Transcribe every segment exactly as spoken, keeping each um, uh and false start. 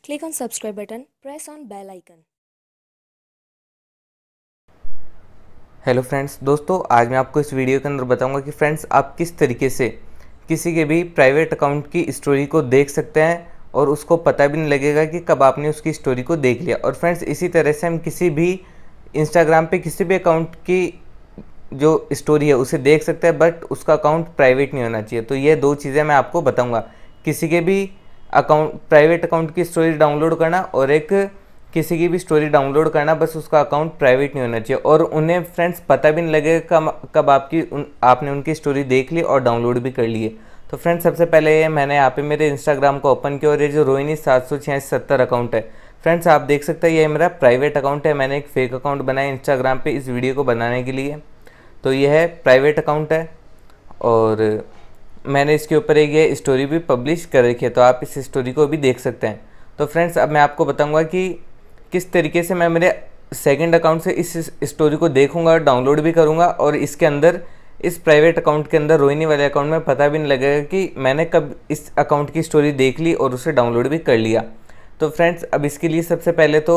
Click on subscribe button, press on bell icon. Hello friends, दोस्तों आज मैं आपको इस वीडियो के अंदर बताऊंगा कि फ्रेंड्स आप किस तरीके से किसी के भी प्राइवेट अकाउंट की स्टोरी को देख सकते हैं और उसको पता भी नहीं लगेगा कि कब आपने उसकी स्टोरी को देख लिया। और फ्रेंड्स इसी तरह से हम किसी भी इंस्टाग्राम पे किसी भी अकाउंट की जो स्टोरी है उसे देख सकते हैं, बट उसका अकाउंट प्राइवेट नहीं होना चाहिए। तो ये दो चीज़ें मैं आपको बताऊँगा, किसी के भी अकाउंट प्राइवेट अकाउंट की स्टोरी डाउनलोड करना और एक किसी की भी स्टोरी डाउनलोड करना, बस उसका अकाउंट प्राइवेट नहीं होना चाहिए। और उन्हें फ्रेंड्स पता भी नहीं लगेगा कब कब आपकी उन, आपने उनकी स्टोरी देख ली और डाउनलोड भी कर ली है। तो फ्रेंड्स सबसे पहले ये मैंने यहाँ पे मेरे इंस्टाग्राम को ओपन किया और ये जो रोहिणी सात सौ छियासी सत्तर अकाउंट है, फ्रेंड्स आप देख सकते हैं ये मेरा प्राइवेट अकाउंट है। मैंने एक फेक अकाउंट बनाया इंस्टाग्राम पर इस वीडियो को बनाने के लिए। तो ये है प्राइवेट अकाउंट है और मैंने इसके ऊपर एक ये स्टोरी भी पब्लिश कर रखी है, तो आप इस स्टोरी को भी देख सकते हैं। तो फ्रेंड्स अब मैं आपको बताऊंगा कि किस तरीके से मैं मेरे सेकंड अकाउंट से इस स्टोरी को देखूंगा और डाउनलोड भी करूंगा, और इसके अंदर इस प्राइवेट अकाउंट के अंदर रोहिणी वाले अकाउंट में पता भी नहीं लगेगा कि मैंने कब इस अकाउंट की स्टोरी देख ली और उसे डाउनलोड भी कर लिया। तो फ्रेंड्स अब इसके लिए सबसे पहले तो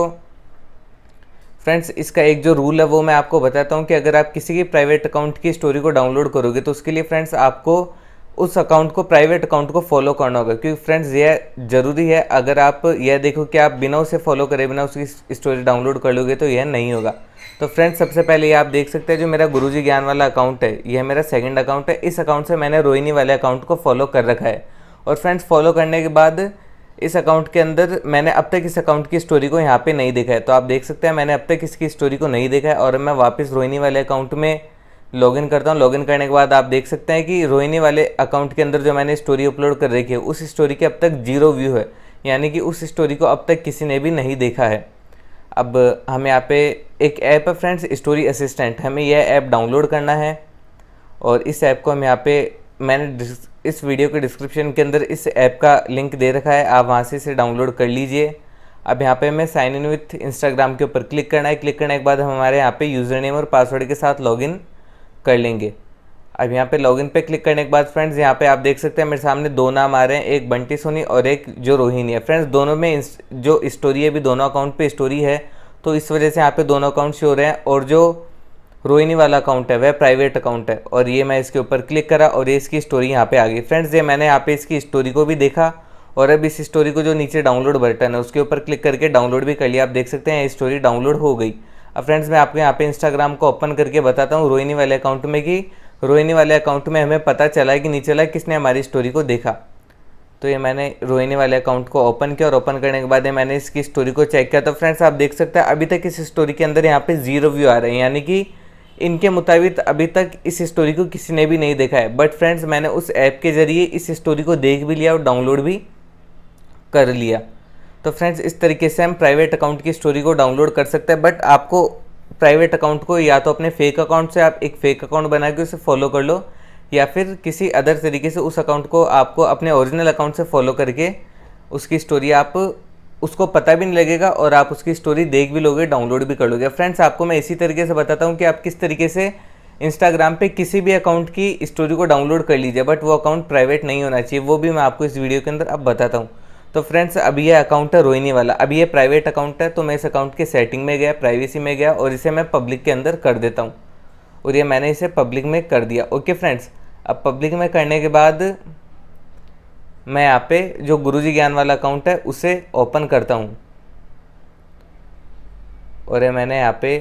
फ्रेंड्स इसका एक जो रूल है वो मैं आपको बताता हूँ कि अगर आप किसी की प्राइवेट अकाउंट की स्टोरी को डाउनलोड करोगे तो उसके लिए फ्रेंड्स आपको उस अकाउंट को प्राइवेट अकाउंट को फॉलो करना होगा, क्योंकि फ्रेंड्स यह ज़रूरी है। अगर आप यह देखो कि आप बिना उसे फॉलो करे बिना उसकी स्टोरी डाउनलोड कर लोगे तो यह नहीं होगा। तो फ्रेंड्स सबसे पहले ये आप देख सकते हैं जो मेरा गुरुजी ज्ञान वाला अकाउंट है, यह मेरा सेकंड अकाउंट है। इस अकाउंट से मैंने रोहिणी वाले अकाउंट को फॉलो कर रखा है। और फ्रेंड्स फॉलो करने के बाद इस अकाउंट के अंदर मैंने अब तक इस अकाउंट की स्टोरी को यहाँ पे नहीं देखा है। तो आप देख सकते हैं मैंने अब तक इसकी स्टोरी को नहीं देखा है और मैं वापस रोहिणी वाले अकाउंट में लॉगिन करता हूँ। लॉगिन करने के बाद आप देख सकते हैं कि रोहिणी वाले अकाउंट के अंदर जो मैंने स्टोरी अपलोड कर रखी है उस स्टोरी के अब तक जीरो व्यू है, यानी कि उस स्टोरी को अब तक किसी ने भी नहीं देखा है। अब हमें यहाँ पे एक ऐप है फ्रेंड्स, स्टोरी असिस्टेंट, हमें यह ऐप डाउनलोड करना है। और इस ऐप को हम यहाँ पे मैंने इस वीडियो के डिस्क्रिप्शन के अंदर इस ऐप का लिंक दे रखा है, आप वहाँ से इसे डाउनलोड कर लीजिए। अब यहाँ पे हमें साइन इन विथ इंस्टाग्राम के ऊपर क्लिक करना है। क्लिक करने के बाद हम हमारे यहाँ पे यूज़र नेम और पासवर्ड के साथ लॉगिन कर लेंगे। अब यहाँ पे लॉगिन पे क्लिक करने के बाद फ्रेंड्स यहाँ पे आप देख सकते हैं मेरे सामने दो नाम आ रहे हैं, एक बंटी सोनी और एक जो रोहिणी है। फ्रेंड्स दोनों में जो स्टोरी है भी दोनों अकाउंट पे स्टोरी है, तो इस वजह से यहाँ पे दोनों अकाउंट शो हो रहे हैं। और जो रोहिणी वाला अकाउंट है वह प्राइवेट अकाउंट है और ये मैं इसके ऊपर क्लिक करा और ये इसकी स्टोरी यहाँ पे आ गई। फ्रेंड्स ये मैंने यहाँ पे इसकी स्टोरी को भी देखा और अब इस स्टोरी को जो नीचे डाउनलोड बटन है उसके ऊपर क्लिक करके डाउनलोड भी कर लिया। आप देख सकते हैं ये स्टोरी डाउनलोड हो गई। अब फ्रेंड्स मैं आपको यहाँ पे इंस्टाग्राम को ओपन करके बताता हूँ रोहिणी वाले अकाउंट में कि रोहिणी वाले अकाउंट में हमें पता चला है कि नीचे चला किसने हमारी स्टोरी को देखा। तो ये मैंने रोहिणी वाले अकाउंट को ओपन किया और ओपन करने के बाद ये मैंने इसकी स्टोरी को चेक किया। तो फ्रेंड्स आप देख सकते हैं अभी तक इस स्टोरी के अंदर यहाँ पे जीरो व्यू आ रहे हैं, यानी कि इनके मुताबिक अभी तक इस स्टोरी को किसी ने भी नहीं देखा है। बट फ्रेंड्स मैंने उस ऐप के ज़रिए इस स्टोरी को देख भी लिया और डाउनलोड भी कर लिया। तो फ्रेंड्स इस तरीके से हम प्राइवेट अकाउंट की स्टोरी को डाउनलोड कर सकते हैं। बट आपको प्राइवेट अकाउंट को या तो अपने फेक अकाउंट से आप एक फेक अकाउंट बना के उसे फॉलो कर लो, या फिर किसी अदर तरीके से उस अकाउंट को आपको अपने ओरिजिनल अकाउंट से फॉलो करके उसकी स्टोरी आप उसको पता भी नहीं लगेगा और आप उसकी स्टोरी देख भी लोगे, डाउनलोड भी कर लोगे। फ्रेंड्स आपको मैं इसी तरीके से बताता हूँ कि आप किस तरीके से इंस्टाग्राम पे किसी भी अकाउंट की स्टोरी को डाउनलोड कर लीजिए, बट वो अकाउंट प्राइवेट नहीं होना चाहिए, वो भी मैं आपको इस वीडियो के अंदर अब बताता हूँ। तो फ्रेंड्स अब ये अकाउंट है रोहिणी वाला, अब ये प्राइवेट अकाउंट है, तो मैं इस अकाउंट के सेटिंग में गया, प्राइवेसी में गया और इसे मैं पब्लिक के अंदर कर देता हूँ। और ये मैंने इसे पब्लिक में कर दिया। ओके फ्रेंड्स, अब पब्लिक में करने के बाद मैं यहाँ पे जो गुरुजी ज्ञान वाला अकाउंट है उसे ओपन करता हूँ और ये मैंने यहाँ पे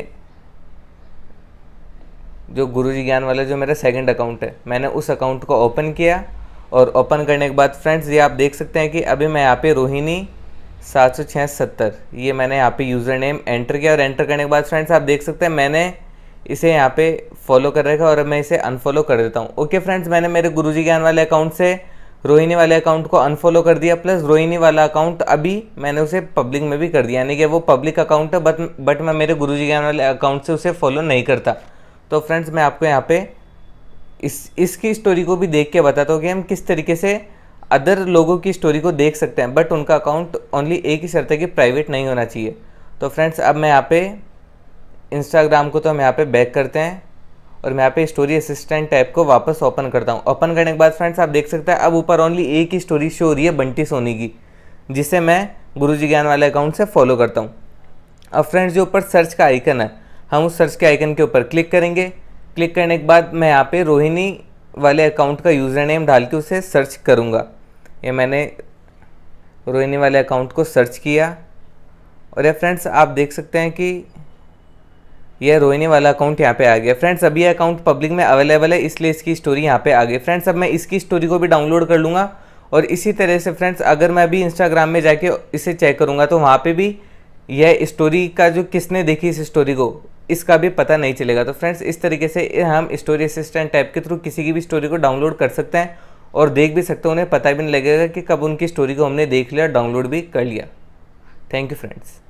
जो गुरुजी ज्ञान वाला जो मेरा सेकंड अकाउंट है मैंने उस अकाउंट को ओपन किया। और ओपन करने के बाद फ्रेंड्स ये आप देख सकते हैं कि अभी मैं यहाँ पे रोहिणी सात सौ छियासी सत्तर ये मैंने यहाँ पे यूज़र नेम एंटर किया और एंटर करने के बाद फ्रेंड्स आप देख सकते हैं मैंने इसे यहाँ पे फॉलो कर रखा और मैं इसे अनफॉलो कर देता हूँ। ओके फ्रेंड्स मैंने मेरे गुरुजी ज्ञान वाले अकाउंट से रोहिणी वाले अकाउंट को अनफॉलो कर दिया, प्लस रोहिणी वाला अकाउंट अभी मैंने उसे पब्लिक में भी कर दिया, यानी कि वो पब्लिक अकाउंट है बट बट मैं मेरे गुरुजी ज्ञान वाले अकाउंट से उसे फॉलो नहीं करता। तो फ्रेंड्स मैं आपको यहाँ पे इस इसकी स्टोरी को भी देख के बताता हूँ कि हम किस तरीके से अदर लोगों की स्टोरी को देख सकते हैं, बट उनका अकाउंट ओनली एक ही शर्त है कि प्राइवेट नहीं होना चाहिए। तो फ्रेंड्स अब मैं यहाँ पे इंस्टाग्राम को तो हम यहाँ पे बैक करते हैं और मैं यहाँ पे स्टोरी असिस्टेंट टैब को वापस ओपन करता हूँ। ओपन करने के बाद फ्रेंड्स आप देख सकते हैं अब ऊपर ओनली एक ही स्टोरी शो हो रही है बंटी सोनी की, जिसे मैं गुरुजी ज्ञान वाले अकाउंट से फॉलो करता हूँ। अब फ्रेंड्स जो ऊपर सर्च का आइकन है, हम उस सर्च के आइकन के ऊपर क्लिक करेंगे। क्लिक करने के बाद मैं यहाँ पे रोहिणी वाले अकाउंट का यूज़र नेम डाल के उसे सर्च करूँगा। ये मैंने रोहिणी वाले अकाउंट को सर्च किया और ये फ्रेंड्स आप देख सकते हैं कि यह रोहिणी वाला अकाउंट यहाँ पे आ गया। फ्रेंड्स अभी ये अकाउंट पब्लिक में अवेलेबल है, इसलिए इसकी स्टोरी यहाँ पे आ गई। फ्रेंड्स अब मैं इसकी स्टोरी को भी डाउनलोड कर लूँगा और इसी तरह से फ्रेंड्स अगर मैं अभी इंस्टाग्राम में जाके इसे चेक करूँगा तो वहाँ पे भी यह स्टोरी का जो किसने देखी इस स्टोरी को, इसका भी पता नहीं चलेगा। तो फ्रेंड्स इस तरीके से हम स्टोरी असिस्टेंट टैब के थ्रू किसी की भी स्टोरी को डाउनलोड कर सकते हैं और देख भी सकते हैं, उन्हें पता भी नहीं लगेगा कि कब उनकी स्टोरी को हमने देख लिया, डाउनलोड भी कर लिया। Thank you friends.